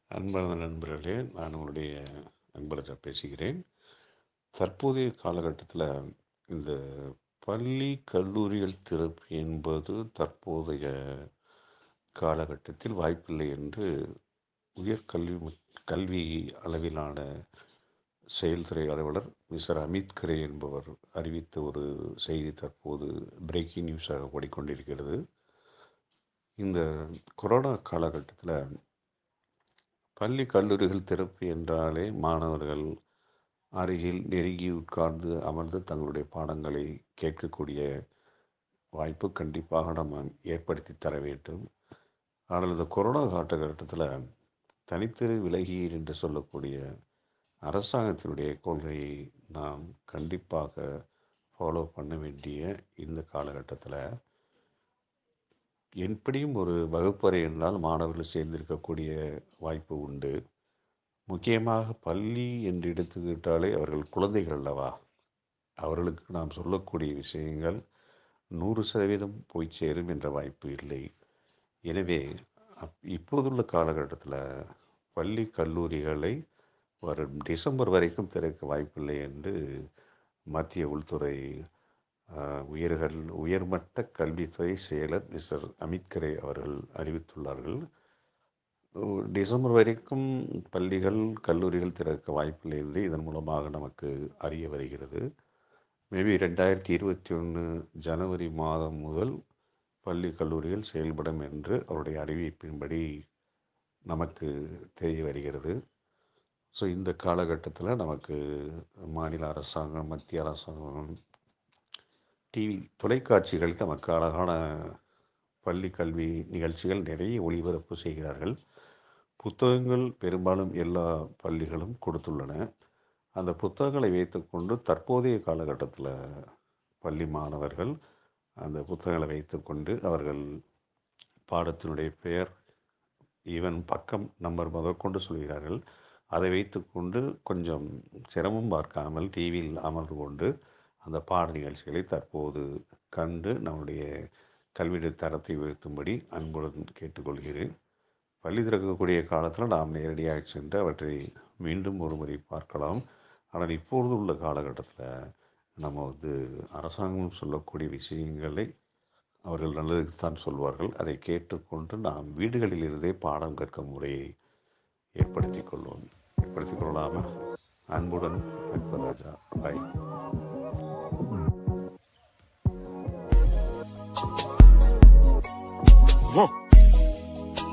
அன்பார்ந்த நண்பர்களே, நான் உங்களுடைய நண்பராக பேசுகிறேன். தற்போதைய காலகட்டத்தில் இந்த பள்ளி கல்லூரிகள் திறப்பு என்பது தற்போதைய காலகட்டத்தில் வாய்ப்பில்லை என்று கல்வி அளவிலான செயல்துறை அலுவலர் மிஸ்டர் அமித் கரே என்பவர் அறிவித்த ஒரு செய்தி தற்போது பிரேக்கிங் நியூஸாக ஓடிக்கொண்டிருக்கிறது. இந்த கொரோனா காலகட்டத்தில் பள்ளி கல்லூரிகள் திறப்பு என்றாலே மாணவர்கள் அருகில் நெருங்கி உட்கார்ந்து அமர்ந்து தங்களுடைய பாடங்களை கேட்கக்கூடிய வாய்ப்பு கண்டிப்பாக நம்ம ஏற்படுத்தி தர வேண்டும். ஆனால் இந்த கொரோனா காலகட்டத்தில் தனித்து விலகி என்று சொல்லக்கூடிய அரசாங்கத்தினுடைய கொள்கையை நாம் கண்டிப்பாக ஃபாலோ பண்ண வேண்டிய இந்த காலகட்டத்தில் எப்படியும் ஒரு வகுப்பறை என்றால் மாணவர்கள் சேர்ந்திருக்கக்கூடிய வாய்ப்பு உண்டு. முக்கியமாக பள்ளி என்று எடுத்துக்கிட்டாலே அவர்கள் குழந்தைகள் அல்லவா? அவர்களுக்கு நாம் சொல்லக்கூடிய விஷயங்கள் 100% போய் சேரும் என்ற வாய்ப்பு இல்லை. எனவே இப்போதுள்ள காலகட்டத்தில் பள்ளி கல்லூரிகளை வரும் டிசம்பர் வரைக்கும் திறக்க வாய்ப்பில்லை என்று மத்திய உள்துறை உயர்மட்ட கல்வித்துறை செயலர் மிஸ்டர் அமித் கரே அவர்கள் அறிவித்துள்ளார்கள். டிசம்பர் வரைக்கும் பள்ளிகள் கல்லூரிகள் திறக்க வாய்ப்பில்லை என்று இதன் மூலமாக நமக்கு அறிய வருகிறது. மேபி 2021 ஜனவரி மாதம் முதல் பள்ளி கல்லூரிகள் செயல்படும் என்று அவருடைய அறிவிப்பின்படி நமக்கு தெரிய வருகிறது. ஸோ இந்த காலகட்டத்தில் நமக்கு மாநில அரசாங்கம், மத்திய அரசாங்கம், டிவி தொலைக்காட்சிகள் நமக்கு அழகான பள்ளி கல்வி நிகழ்ச்சிகள் நிறைய ஒளிபரப்பு செய்கிறார்கள். புத்தகங்கள் பெரும்பாலும் எல்லா பள்ளிகளும் கொடுத்துள்ளன. அந்த புத்தகங்களை வைத்துக்கொண்டு தற்போதைய காலகட்டத்தில் பள்ளி மாணவர்கள் அந்த புத்தகங்களை வைத்துக்கொண்டு அவர்கள் பாடத்தினுடைய பெயர், ஈவன் பக்கம் நம்பர் முதற்கொண்டு சொல்கிறார்கள். அதை வைத்துக்கொண்டு கொஞ்சம் சிரமம் பார்க்காமல் டிவியில் அமர்ந்து கொண்டு அந்த பாட நிகழ்ச்சிகளை தற்போது கண்டு நம்முடைய கல்வியுடைய தரத்தை உயர்த்தும்படி அன்புடன் கேட்டுக்கொள்கிறேன். பள்ளி திறக்கக்கூடிய காலத்தில் நாம் நேரடியாக சென்று அவற்றை மீண்டும் ஒரு முறை பார்க்கலாம். ஆனால் இப்பொழுது உள்ள காலகட்டத்தில் நம்ம அரசாங்கம் சொல்லக்கூடிய விஷயங்களை அவர்கள் நல்லதுக்கு தான் சொல்வார்கள். அதை கேட்டுக்கொண்டு நாம் வீடுகளில் இருந்தே பாடம் கற்கும் முறையை ஏற்படுத்திக் கொள்ளலாமா? அன்புடன் அன்பராஜா. பாய்.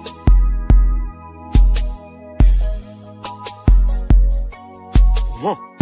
Whoa.